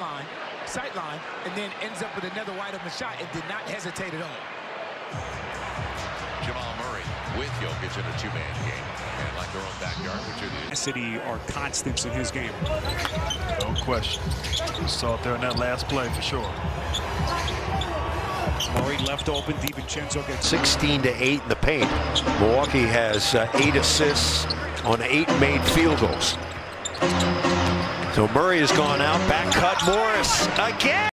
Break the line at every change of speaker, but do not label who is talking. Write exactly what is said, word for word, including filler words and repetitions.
line, sight line, and then ends up with another wide open shot and did not hesitate at all.
Jamal Murray with Jokic in a two-man game. And like their own backyard, which it is.
City are constants in his game.
No question. Saw it there in that last play for sure.
Murray left open. DiVincenzo gets
sixteen to eight in the paint. Milwaukee has uh, eight assists on eight made field goals. So Murray has gone out. Back cut. Morris again.